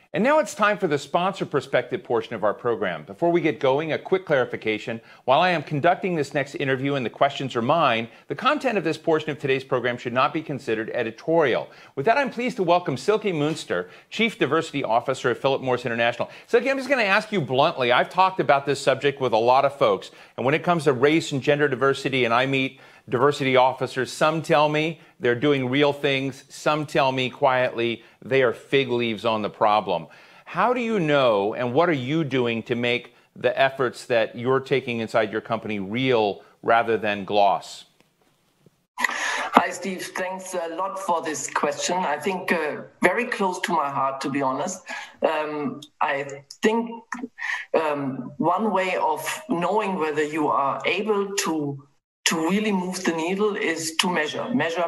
And now it's time for the sponsor perspective portion of our program. Before we get going, a quick clarification. While I am conducting this next interview and the questions are mine, the content of this portion of today's program should not be considered editorial. With that, I'm pleased to welcome Silke Munster, Chief Diversity Officer at Philip Morris International. Silke, I'm just going to ask you bluntly. I've talked about this subject with a lot of folks, and when it comes to race and gender diversity, and I meet diversity officers, some tell me they're doing real things. Some tell me quietly they are fig leaves on the problem. How do you know, and what are you doing to make the efforts that you're taking inside your company real rather than gloss? Hi, Steve. Thanks a lot for this question. I think very close to my heart, to be honest. I think one way of knowing whether you are able to really move the needle is to measure.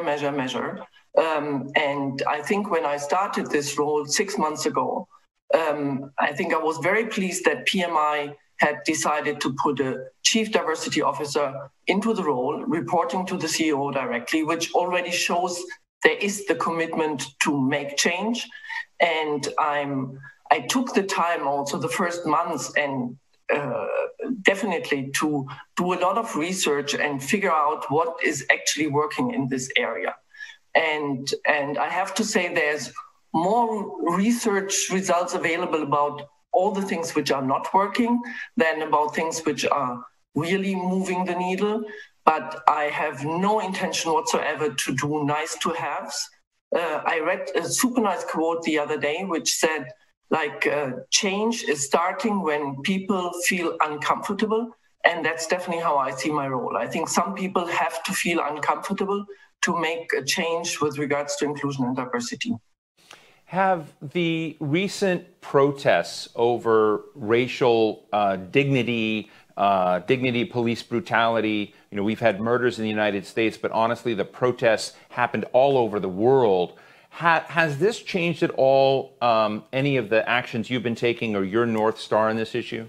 And I think when I started this role 6 months ago, I think I was very pleased that PMI had decided to put a Chief Diversity Officer into the role, reporting to the CEO directly, which already shows there is the commitment to make change. And I took the time also the first months and definitely to do a lot of research and figure out what is actually working in this area. And I have to say there's more research results available about all the things which are not working than about things which are really moving the needle. But I have no intention whatsoever to do nice to haves. I read a super nice quote the other day which said, change is starting when people feel uncomfortable. And that's definitely how I see my role. I think some people have to feel uncomfortable to make a change with regards to inclusion and diversity. Have the recent protests over racial dignity, police brutality, we've had murders in the United States, but honestly, the protests happened all over the world. Has this changed at all any of the actions you've been taking or your North Star in this issue?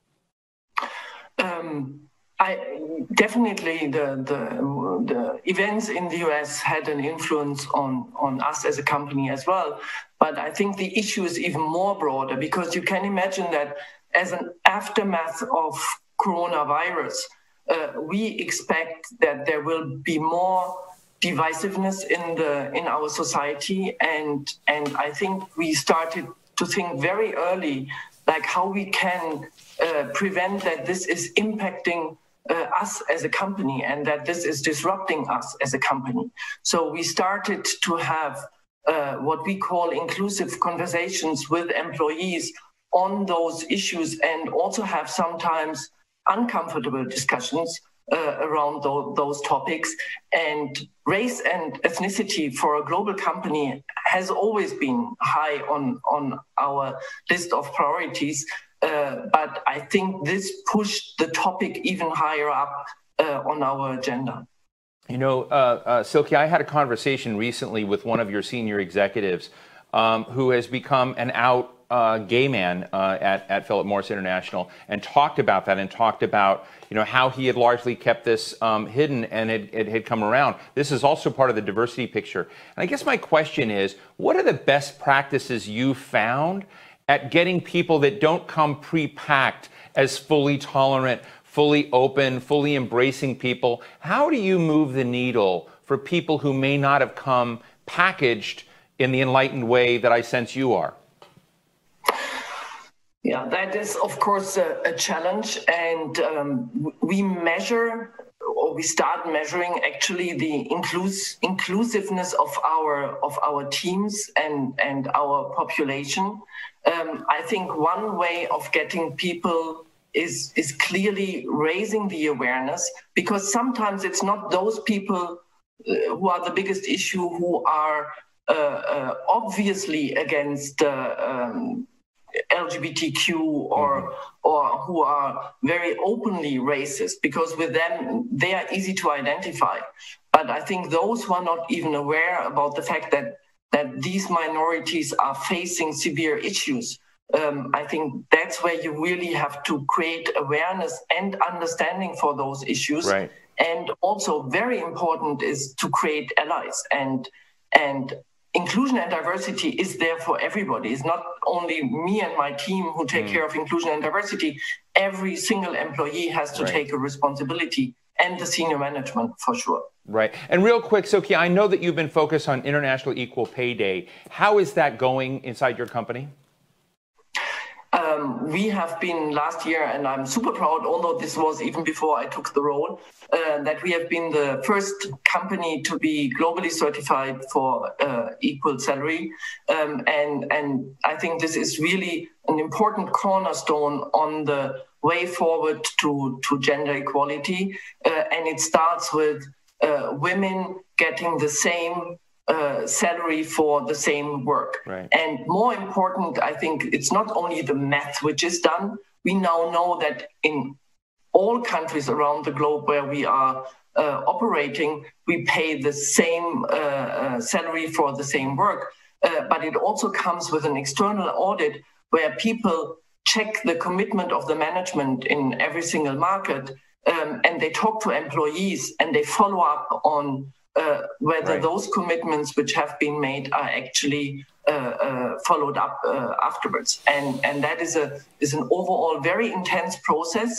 Definitely the events in the US had an influence on us as a company as well. But I think the issue is even more broader because you can imagine that as an aftermath of coronavirus, we expect that there will be more divisiveness in our society, and I think we started to think very early like how we can prevent that this is impacting us as a company and that this is disrupting us as a company. So we started to have what we call inclusive conversations with employees on those issues and also have sometimes uncomfortable discussions around those topics. And race and ethnicity for a global company has always been high on our list of priorities. But I think this pushed the topic even higher up on our agenda. Silke, I had a conversation recently with one of your senior executives who has become an out gay man at Philip Morris International and talked about that and talked about how he had largely kept this hidden and it had come around. This is also part of the diversity picture. And I guess my question is, what are the best practices you found at getting people that don't come pre-packed as fully tolerant, fully open, fully embracing people? How do you move the needle for people who may not have come packaged in the enlightened way that I sense you are? Yeah, that is, of course, a challenge. And we measure, or we start measuring, actually the inclusiveness of our teams and our population. I think one way of getting people is clearly raising the awareness, because sometimes it's not those people who are the biggest issue who are obviously against LGBTQ or who are very openly racist, because with them they are easy to identify. But I think those who are not even aware about the fact that these minorities are facing severe issues, I think that's where you really have to create awareness and understanding for those issues. Right. And also very important is to create allies. And inclusion and diversity is there for everybody. It's not only me and my team who take care of inclusion and diversity. Every single employee has to take a responsibility, and the senior management for sure. Right. And real quick, Silke, I know that you've been focused on International Equal Pay Day. How is that going inside your company? We have been last year, and I'm super proud, although this was even before I took the role, that we have been the first company to be globally certified for equal salary. And I think this is really an important cornerstone on the way forward to gender equality. And it starts with women getting the same salary for the same work. Right. And more important, I think it's not only the math which is done. We now know that in all countries around the globe where we are operating, we pay the same salary for the same work. But it also comes with an external audit where people check the commitment of the management in every single market, and they talk to employees and they follow up on whether those commitments which have been made are actually followed up afterwards, and that is an overall very intense process,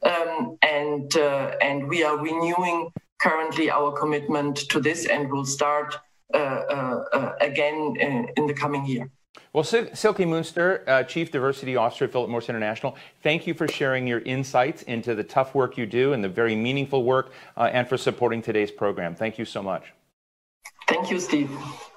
and we are renewing currently our commitment to this, and will start again in the coming year. Well, Silke Moenster, Chief Diversity Officer at Philip Morris International, thank you for sharing your insights into the tough work you do and the very meaningful work, and for supporting today's program. Thank you so much. Thank you, Steve.